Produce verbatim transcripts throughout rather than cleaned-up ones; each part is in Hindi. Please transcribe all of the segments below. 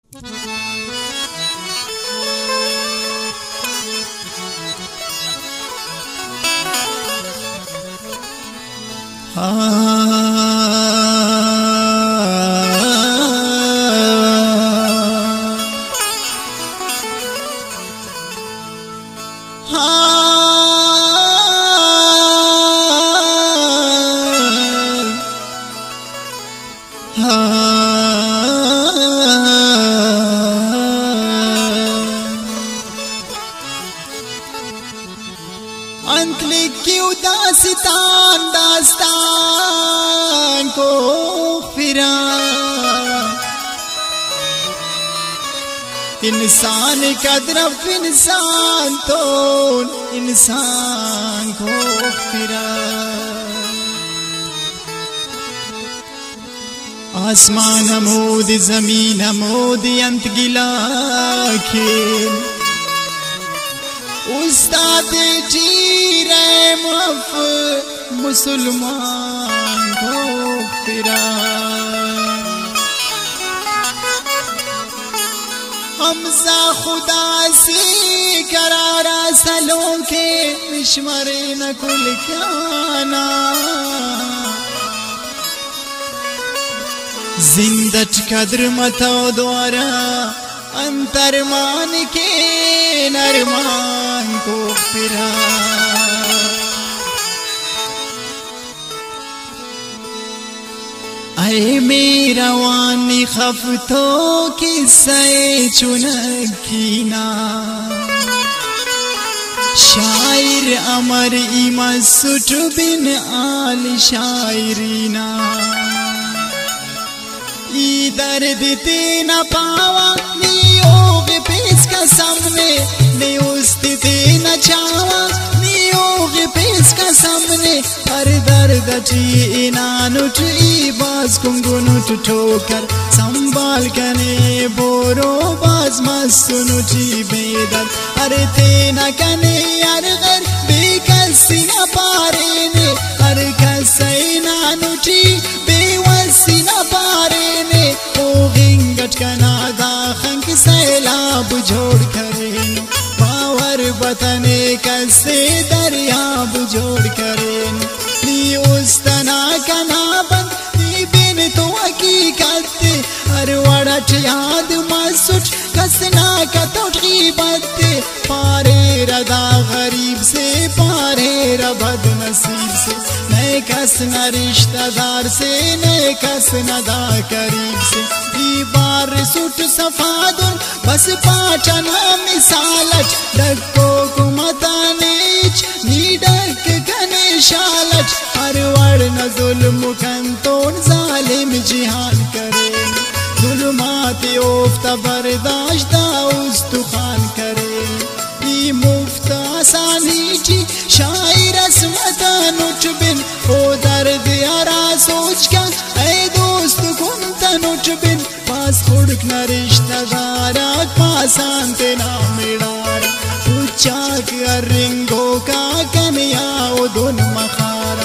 अंत लिखियो दास्तान दास्तान को फिरा इंसान का तरफ इंसान तो इंसान को फिरा आसमान हमोद जमीन हमोद अंत गिला खेल उस्ताद जीर मफ मुसलमान को फिरा हमजा खुदा से करारा सलों के मिशमरे न कुल क्याना जिंदत कद्र मतो द्वारा अंतर मान के नरमान को फिरा ऐ मेरा वानी खफतों की सै चुनकीना शायर अमर इमा सुट बिन आल शायरीना ई दर्द ते न पावा नियोग पेश का सामने ने उस्ती ते न चावा नियोग पेश का सामने हर दर्द ची इनानुट ई बाज कुंगुनुट ठोकर संभाल कने बोरो बाज मसुनुटी बेदर अरे ते न कने यार घर बेकसी न पारे ने हर कसै नानुटी बेवसी न पारे ने ओ गिंगट कना दाखंक सैलाब जोड़ करे बावर बतने कसे दरियाब जोड़ करे नी उस्तना कना बंद नी बिन तो हकीकत हर वड़ट याद मसुट कसना कतोट गीबत पारे रदा गरीब से पारे रबद नसीब से नए कस न रिश्तेदार से नए कस न दा करीब से बार सुट सफादुन बस पाचना मिसालट डको कुमतानेच नीडक कने शालट हर वड़ न जुल्म कंतोन जालिम जिहान करे जुल्मात ओफ्ता बर्दाश्त उस्तुखान करे ई मुफ्त आसानी ची शायर असमतन उठ बिन ओ दर्द यारा सोच का ऐ दोस्त कुंतन उठ बिन पास खुड़क न रिश्तेदारा पासान ते ना मिड़ारा उच्चाक अरिंगो का कन्या उदुन मखारा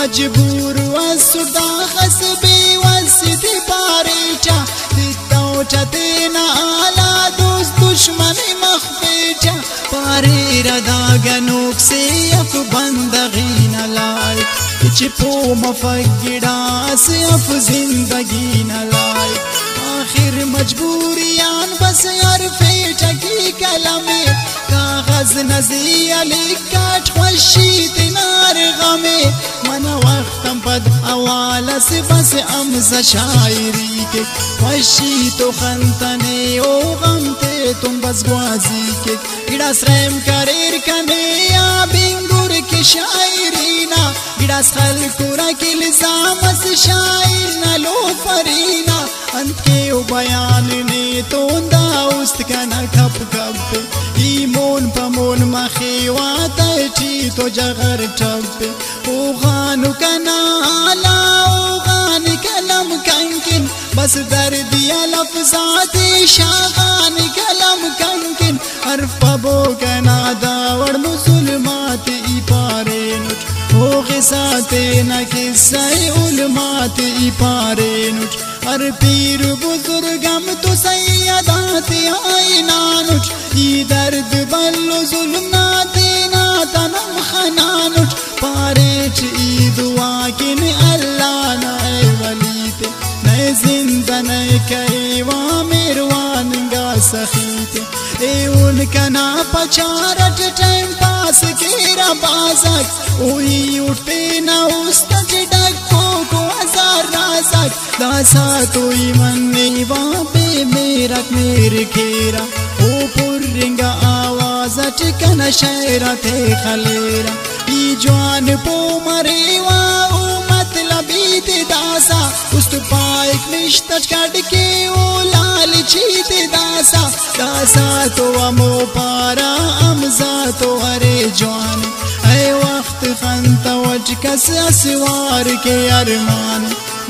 मजबूर वसुदा खसबे वसति पारेचा तित्तोचा ते ना आला दोस्त दुश्मनी मखफेचा पारे रदा गनोक से अफ बंदगी न लाए चिपो मफगिड़ा से अफ जिंदगी न लाए आखिर मजबूरियान बस अरफे टकी कलमे कागज नजिया लिकाट खुशी तिनार गमे मन वक्तम पद अवाला से बस अमजा शायरी के खुशी तो खंतने ओ गमते तुम बस ग्वाजी के गिड़ा स्रेम करेर कने या बिंगुर के शायरीना गिड़ा खल कुरा के लिजामस शायर न लो फरीना अंत के ओ बयान ने तो दाउस्त कना खप खप ई मोन पमोन मखीवा तटी तो जगर ठप ओ गानु कना आला ओ गान कलम कंकिन बस दर्द या लफ्जात शागान कलम कंकिन हरफ पबो कना दावड़ मुसलमात ई पारे नुट ओ गिसाते न किस्से उलमात ई पारे नुट हर पीर बुजुर्गम तो सैयदा والو ظلمنا دینا تنم خنانوٹ پاریچ ای دعا کن اللہ نائے ولیتے نئے زندہ نئے کئی وامیروان گا سخیتے اے ان کا نا پچارٹ ٹائم پاس کیرا بازک اوہی اٹھتے نا استج ڈکو کو ہزار رازک داسا توی منی وابے میرک میر کھیرا او پرنگا آواز اٹکن شیرہ تے خلیرہ ای جوان پو مریوا او مطلبی تے داسا است پائک نشتج کڑکے او لال چیتے داسا داسا تو امو پارا امزا تو ارے جوان اے وقت خانتا وج کس اسوار کے ارمان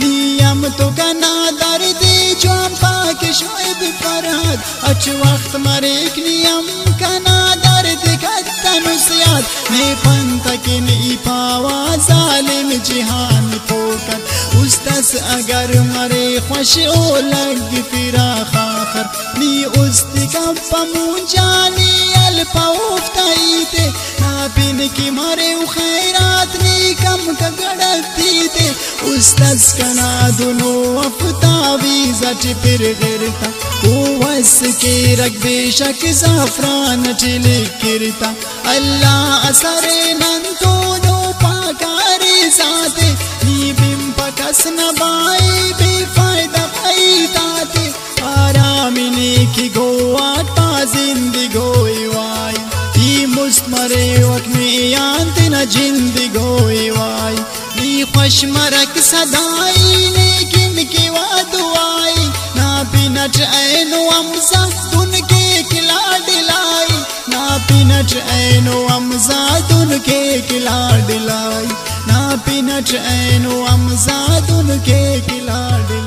نیم تو کنا دردی جوان پاک شعب فرحاد اچ وقت مریک نیم کنا درد کتا نسیاد میں پنتا کن ای پاوا ظالم جہان پوکت استس اگر مرے خوش او لگ فرا خاخر نی استی کپا مونجانی الپا افتائیتے نا پین کی مرے خیرات نی کم کا گڑتی تے استس کنا دنو افتاوی زٹ پر غرتا او وس کے رگ بے شک زعفران چلے کرتا اللہ اثر ننتو دو پاکاری ذاتے نی بیم پکس نبائی بے فائدہ خیتاتے آرامی نیکی گوات پا زندگوئی وائی ای مستمرے وقت میں آنتے نا جندگوئی وائی نی خوش مرک صدائی نیکن کی وادوائی نا پینٹ اینو امزا دن کے کلا ڈلائی نا پینٹ اینو امزا دن کے کلا ڈلائی نا پینٹ اینو امزا دن کے کلا ڈلائی